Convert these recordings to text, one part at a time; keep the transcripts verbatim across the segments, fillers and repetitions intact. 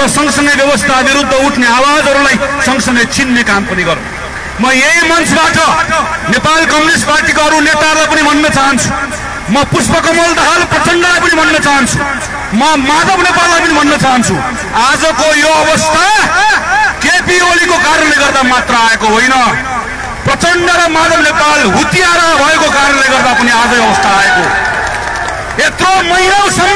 तर सँगसँगै व्यवस्था विरुद्ध उठ्ने आवाजहरूलाई सँगसँगै छिन्ने काम पनि गरौँ। म यही मञ्चबाट नेपाल कम्युनिस्ट पार्टीका अरू नेताहरूलाई पनि भन्न चाहन्छु, म पुष्पकमल दाहाल प्रचण्डलाई पनि भन्न चाहन्छु, म माधव नेपाललाई पनि भन्न चाहन्छु, आजको यो अवस्था केपी ओलीको कारणले गर्दा मात्र आएको होइन, प्रचण्ड र माधव नेपाल हुतियारा भएको कारणले गर्दा पनि आज यो अवस्था आएको। यत्रो महिनासम्म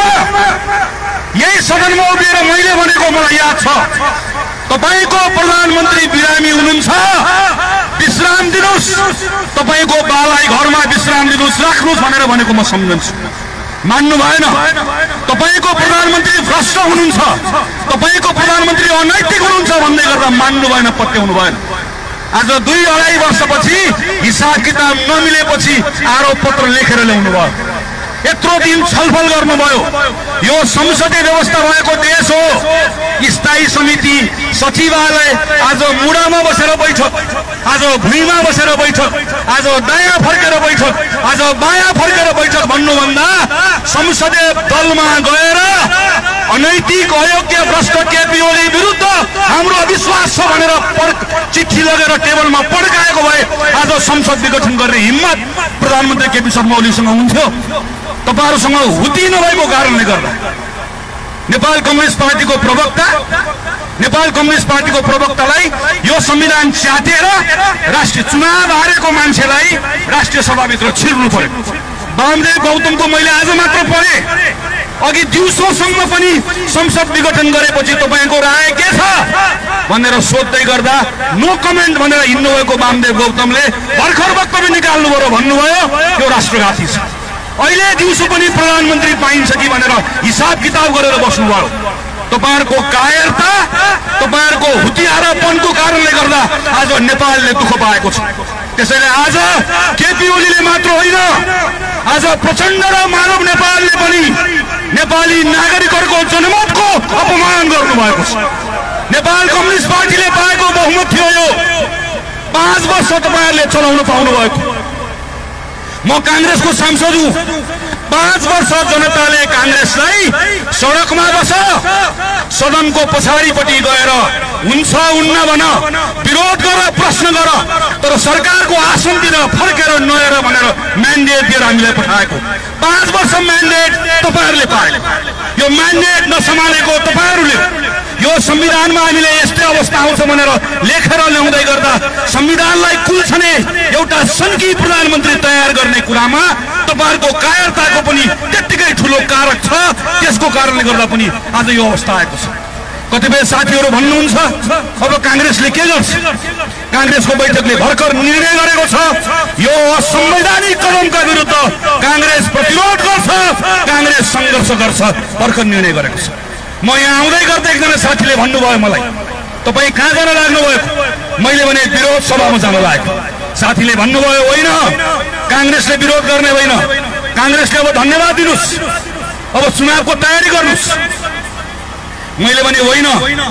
यही सदनमा उभिएर मैले भनेको मलाई याद छ, तपाईको प्रधानमन्त्री बिरामी हुनुहुन्छ, विश्राम दिनुस्, तपाईको बालाई घरमा विश्राम दिनुस्, राख्नुस् भनेर भनेको म सम्झन्छु। मान्नु भएन। तपाईको प्रधानमन्त्री भ्रष्ट हुनुहुन्छ, तपाईको प्रधानमन्त्री अनैतिक हुनुहुन्छ भन्दै गर्दा मान्नु भएन, पत्याउनु भएन। आज दुई अढाई वर्षपछि हिसाब किताब नमिलेपछि आरोप पत्र लेखेर ल्याउनु भयो, यत्रो दिन छलफल गर्नुभयो। यो संसदीय व्यवस्था भएको देश हो, स्थायी समिति सचिवालय आज मुडामा बसेर बैठक, आज भुइँमा बसेर बैठक, आज दायाँ फर्केर बैठक, आज बायाँ फर्केर बैठक भन्नुभन्दा संसदीय दलमा गएर अनैतिक अयोग्य भ्रष्ट केपी ओली विरुद्ध हाम्रो अविश्वास छ भनेर चिठी लगेर टेबलमा पड्काएको भए आज संसद विघटन गर्ने हिम्मत प्रधानमन्त्री केपी शर्मा ओलीसँग हुन्थ्यो। तपाईहरुसँग हुती नभएको कारणले गर्दा नेपाल कम्युनिस्ट पार्टीको प्रवक्ता नेपाल कम्युनिस्ट पार्टीको प्रवक्तालाई यो संविधान च्यातेर राष्ट्रिय चुनाव हारेको मान्छेलाई राष्ट्रिय सभाभित्र छिर्नु पर्यो। वामदेव गौतमको मैले आज मात्र पढे, अघि दिउँसोसम्म पनि संसद विघटन गरेपछि तपाईको राय के छ भनेर सोध्दै गर्दा नो कमेन्ट भनेर हिँड्नुभएको वामदेव गौतमले भर्खर वक्तव्य निकाल्नु पर्यो, भन्नुभयो यो राष्ट्रघाती छ। अहिले दिउँसो पनि प्रधानमन्त्री पाइन्छ कि भनेर हिसाब किताब गरेर बस्नुभयो। तपाईहरुको कायरता, तपाईहरुको हुतियारापनको कारणले गर्दा आज नेपालले दुःख पाएको छ। त्यसैले आज केपी ओलीले मात्र होइन, आज प्रचण्ड र मानव नेपालले पनि नेपाली नागरिकहरूको जनमतको अपमान गर्नुभएको छ। नेपाल कम्युनिस्ट पार्टीले पाएको बहुमत थियो यो, पाँच वर्ष तपाईहरुले चलाउन पाउनु भएको। म कांग्रेसको सांसद हुँ, पाँच वर्ष जनताले कांग्रेसलाई सडकमा बस, सदनको पछाडिपट्टि गएर हुन्छ हुन्न भन, विरोध गर, प्रश्न गर, तर सरकारको आसनतिर फर्केर नहेर भनेर म्यान्डेट दिएर हामीलाई पठाएको। पाँच वर्ष म्यान्डेट तपाईहरुले पाए, यो म्यान्डेट नसम्हालेको तपाईहरुले यो संविधानमा हामीले यस्तै अवस्था आउँछ भनेर लेखेर ल्याउँदै गर्दा संविधानलाई कुल्छने एउटा सन्की प्रधानमन्त्री तयार गर्ने कुरामा तपाईहरुको कायरताको पनि त्यतिकै ठूलो कारक छ। त्यसको कारणले गर्दा पनि आज यो अवस्था आएको छ। कतिपय साथीहरु भन्नुहुन्छ अब कांग्रेसले के गर्छ? कांग्रेसको बैठकले भर्खर निर्णय गरेको छ यो असंवैधानिक कदमका विरुद्ध कांग्रेस प्रतिरोध गर्छ, कांग्रेस संघर्ष गर्छ, भर्खर निर्णय गरेको छ। म यहाँ आउँदै गर्दा एकजना साथीले भन्नुभयो मलाई, तपाई कहाँ जान लाग्नु भयो? मैले भने विरोध सभामा जान लागेको। साथीले भन्नुभयो होइन, कांग्रेसले विरोध गर्ने होइन, कांग्रेसले अब धन्यवाद दिनुस्, अब चुनावको तयारी गर्नुस्। मैले भने होइन,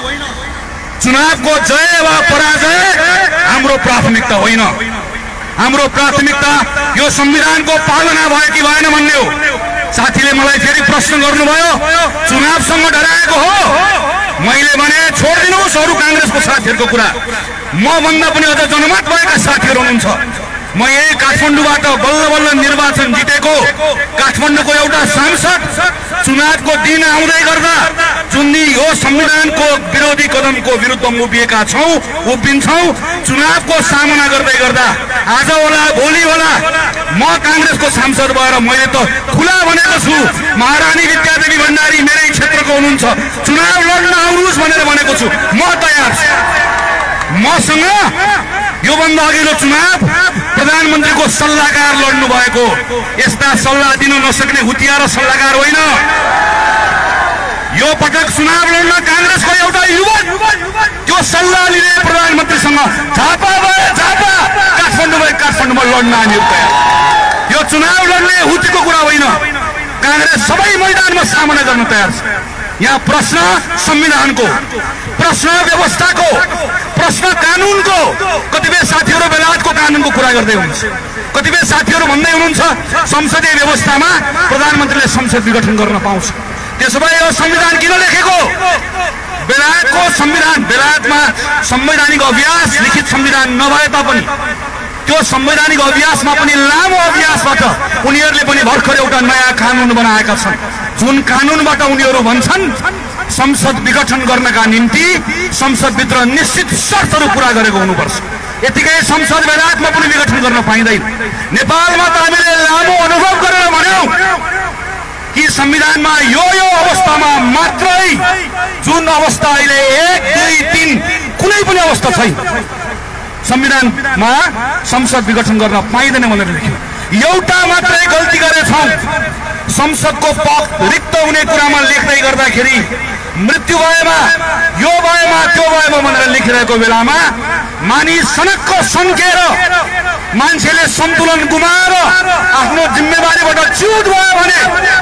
चुनावको जय वा पराजय हाम्रो प्राथमिकता होइन, हाम्रो प्राथमिकता यो संविधानको पालना भयो कि भएन भन्ने हो। साथीले मलाई फेरि प्रश्न गर्नुभयो चुनावसँग डराएको हो? मैले भने छोडिदिनुस् अरू कांग्रेसको साथीहरुको कुरा, म भन्दा पनि अझ जनमत भएका साथीहरु हुनुहुन्छ। म यही काठमाडौँबाट बल्ल बल्ल निर्वाचन जितेको काठमाडौँको एउटा सांसद चुनावको दिन आउँदै गर्दा जुन यो संविधानको विरोधी कदमको विरुद्ध उभिएका छौं, उभिन्छौं, चुनावको सामना गर्दै गर्दा आज होला भोलि होला म कांग्रेसको सांसद भएर मैले त खुला भनेको छु, महारानी विद्यादेवी भण्डारी मेरै क्षेत्रको हुनुहुन्छ, चुनाव लड्न आउनुस् भनेर भनेको छु, म तयार छु। मसँग योभन्दा अघिल्लो चुनाव प्रधानमन्त्रीको सल्लाहकार लड्नु भएको, यस्ता सल्लाह दिन नसक्ने हुतियार सल्लाहकार होइन। यो पटक चुनाव लड्न कांग्रेसको एउटा युवक त्यो सल्लाह लिने प्रधानमन्त्रीसँग झापा भए झापा, काठमाडौँ भए काठमाडौँमा लड्न हामी तयार। यो चुनाव लड्ने हुतीको कुरा होइन, कांग्रेस सबै मैदानमा सामना गर्न तयार छ। यहाँ प्रश्न संविधानको, प्रश्न व्यवस्थाको, प्रश्न कानूनको। कतिपय साथीहरु बेलायतको कानूनको कुरा गर्दै हुनुहुन्छ, कतिपय साथीहरु भन्दै हुनुहुन्छ संसदीय व्यवस्थामा प्रधानमन्त्रीले संसद विघटन गर्न पाउँछ। त्यसो भए यो संविधान किन लेखेको? बेलायतको संविधान बेलायतमा संवैधानिक अभ्यास लिखित संविधान नभए तापनि त्यो संवैधानिक अभ्यासमा पनि लामो अभ्यासबाट उनीहरूले पनि भर्खर एउटा नयाँ कानुन बनाएका छन् जुन कानुनबाट उनीहरू भन्छन् संसद विघटन गर्नका निम्ति संसदभित्र निश्चित शर्तहरू पूरा गरेको हुनुपर्छ। यतिकै संसद बेलायतमा पनि विघटन गर्न पाइँदैन। नेपालमा त हामीले लामो अनुभव गरेर भन्यौं कि संविधानमा यो यो अवस्थामा मात्रै जुन अवस्था अहिले एक दुई तीन कुनै पनि अवस्था छैन संविधानमा संसद विघटन गर्न पाइँदैन भनेर लेख्यो। एउटा मात्रै गल्ती गरेछौं संसदको पद रिक्त हुने कुरामा लेख्दै गर्दाखेरि मृत्यु भएमा यो भएमा त्यो भएमा भनेर लेखिरहेको बेलामा मानिस सनक्क सन्केर मान्छेले सन्तुलन गुमाएर आफ्नो जिम्मेवारीबाट च्युत भयो भने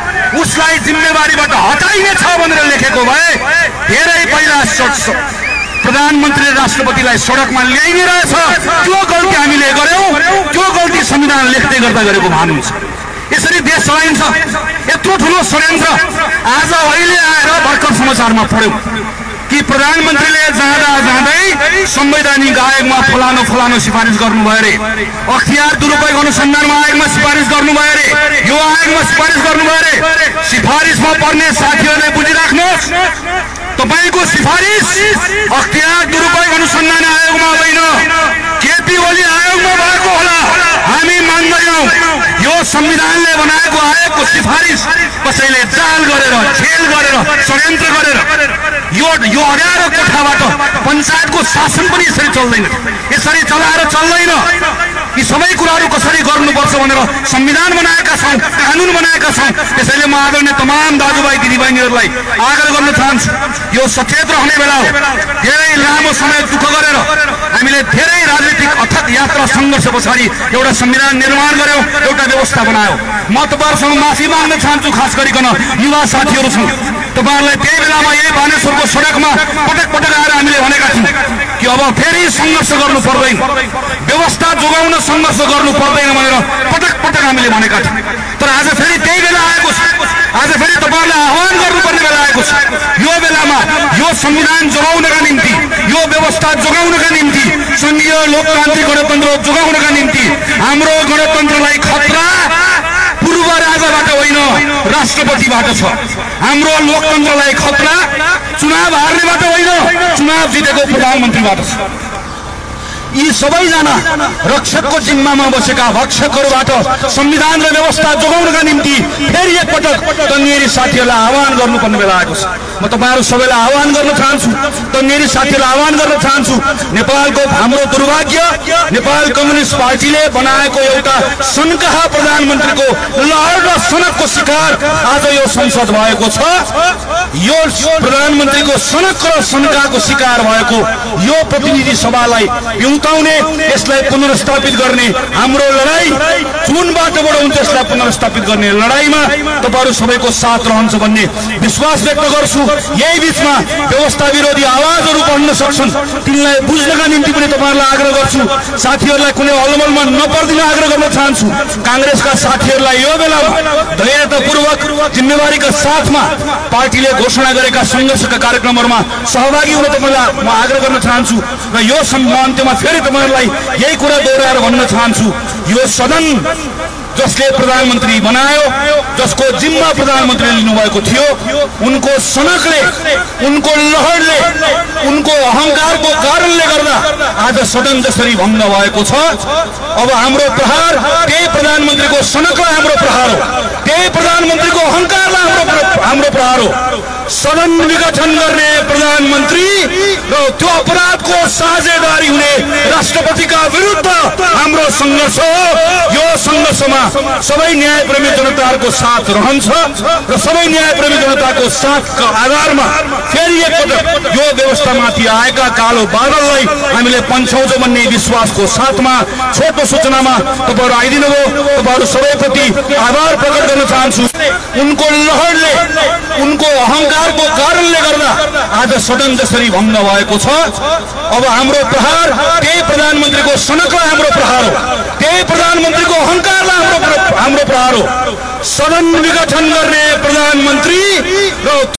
उसलाई जिम्मेवारीबाट हटाइने छ भनेर लेखेको भए धेरै पहिला प्रधानमन्त्रीले राष्ट्रपतिलाई सडकमा ल्याइने रहेछ त्यो गल्ती हामीले गर्यौं। त्यो गल्ती संविधान लेख्दै गर्दा गरेको भानु छ। यसरी देश चलाइन्छ। यत्रो ठुलो षड्यन्त्र आज अहिले आएर भर्खर समाचारमा पढ्यौं कि प्रधानमन्त्रीले जाँदा जाँदै संवैधानिक आयोगमा फलानो फलानो सिफारिस गर्नुभयो रे, अख्तियार दुरुपयोग अनुसन्धानमा आयोगमा सिफारिस गर्नुभयो रे, यो आयोगमा सिफारिस गर्नुभयो रे। सिफारिसमा पर्ने साथीहरूले बुझिराख्नुहोस्, तपाईको सिफारिस अख्तियार दुरुपयोग अनुसन्धान आयोगमा होइन केपी ओली आयोगमा भएको होला। हामी मान्दैनौं यो संविधानले बनाएको आयोगको सिफारिस कसैले जाल गरेर जेल गरेर षड्यन्त्र गरेर यो यो अँध्यारो कोठाबाट पञ्चायतको शासन पनि यसरी चल्दैन, यसरी चलाएर चल्दैन। यी सबै कुराहरू कसरी गर्नुपर्छ भनेर संविधान बनाएका छौं, कानुन बनाएका छौं। त्यसैले म आदरणीय तमाम दाजुभाइ दिदीबहिनीहरूलाई आग्रह गर्न चाहन्छु, यो सचेत रहने बेला हो। धेरै लामो समय दुःख गरेर हामीले धेरै राजनीतिक अथक यात्रा सङ्घर्ष पछाडि एउटा संविधान निर्माण गर्यौं, एउटा व्यवस्था बनायौं। म तपाईहरुसँग माफी माग्न चाहन्छु, खास गरिकन युवा साथीहरुसँग। तपाईहरुलाई त्यही बेलामा यही बानेश्वरको सडकमा पटक पटक आएर हामीले भनेका थियौं कि अब फेरि सङ्घर्ष गर्नु पर्दैन, व्यवस्था जोगाउन सङ्घर्ष गर्नु पर्दैन भनेर पटक पटक हामीले भनेका थियौं। तर आज फेरि त्यही बेला आएको छ। आज फेरि तपाईहरुलाई आह्वान गर्नुपर्ने बेला आएको छ। यो बेलामा यो संविधान जोगाउनका निम्ति, यो व्यवस्था जोगाउनका निम्ति, संघीय लोकतान्त्रिक गणतन्त्र जोगाउनका निम्ति हाम्रो गणतन्त्रलाई खतरा पूर्व राजाबाट होइन राष्ट्रपतिबाट छ। हाम्रो लोकतन्त्रलाई खतरा चुनाव हार्नेबाट होइन चुनाव जितेको प्रधानमन्त्रीबाट छ। यी सबैजना रक्षकको जिम्मामा बसेका भक्षकहरूबाट संविधान र व्यवस्था जोगाउनका निम्ति फेरि एकपटक तन्नेरी साथीहरूलाई आह्वान गर्नुपर्ने बेला आएको छ। म तपाईहरु सबैलाई आह्वान गर्न चाहन्छु, तन्नेरी साथीहरूलाई आह्वान गर्न चाहन्छु, नेपालको हाम्रो दुर्भाग्य नेपाल कम्युनिस्ट पार्टीले बनाएको एउटा सनकाहा प्रधानमन्त्रीको लहर र सनकको शिकार आज यो संसद भएको छ। यो प्रधानमन्त्रीको सनक र सनकाको शिकार भएको यो प्रतिनिधि सभालाई पिउताउने, यसलाई पुनर्स्थापित गर्ने हाम्रो लडाई जुन बाटोबाट हुन्छ यसलाई पुनर्स्थापित गर्ने लडाईमा तपाईहरु सबैको साथ रहन्छ भन्ने विश्वास व्यक्त गर्छु। यही बीचमा व्यवस्था विरोधी आवाजहरू बढ्न सक्छन्, तिनलाई बुझ्नका निम्ति पनि तपाईहरुलाई आग्रह गर्छु। साथीहरूलाई कुनै अलमलमा नपर्दिन आग्रह गर्न चाहन्छु। कांग्रेसका साथीहरूलाई यो बेलामा धैर्यतापूर्वक जिम्मेवारीका साथमा पार्टीले घोषणा गरेका संघर्षका कार्यक्रमहरूमा सहभागी हुन तपाईलाई म आग्रह गर्न चाहन्छु। र यो अन्त्यमा फेरि तपाईहरुलाई यही कुरा दोहोर्याएर भन्न चाहन्छु, यो सदन जसले प्रधानमन्त्री बनायो, जसको जिम्मा प्रधानमन्त्रीले लिनुभएको थियो, उनको सनकले, उनको लहरले, उनको अहंकारको कारणले गर्दा आज सदन जसरी भङ्ग भएको छ। अब हाम्रो प्रहार त्यही प्रधानमन्त्रीको सनकलाई हाम्रो प्रहार हो, त्यही प्रधानमन्त्रीको अहंकारलाई हाम्रो हाम्रो प्रहार हो। सदन विघटन गर्ने प्रधानमन्त्री र त्यो अपराधको साझेदारी हुने राष्ट्रपतिका विरुद्ध हाम्रो सङ्घर्ष हो। यो सङ्घर्षमा सबै न्यायप्रेमी जनताको साथ रहन्छ र सबै न्यायप्रेमी जनताको साथका आधारमा फेरि एकपटक यो व्यवस्थामाथि आएका कालो बादललाई हामीले पन्छौजो भन्ने विश्वासको साथमा छोटो सूचनामा तपाईहरु आइदिनु भयो। तपाईहरु सबैप्रति आभार प्रकट गर्न चाहन्छु। उनको लहरले, उनको अहंकारको कारणले गर्दा आज सदन जसरी भङ्ग भएको छ। अब हाम्रो प्रहार त्यही प्रधानमन्त्रीको सनकलाई हाम्रो प्रहार हो, त्यही प्रधानमन्त्रीको अहंकारलाई हाम्रो हाम्रो प्रहार हो। सदन विघटन गर्ने प्रधानमन्त्री र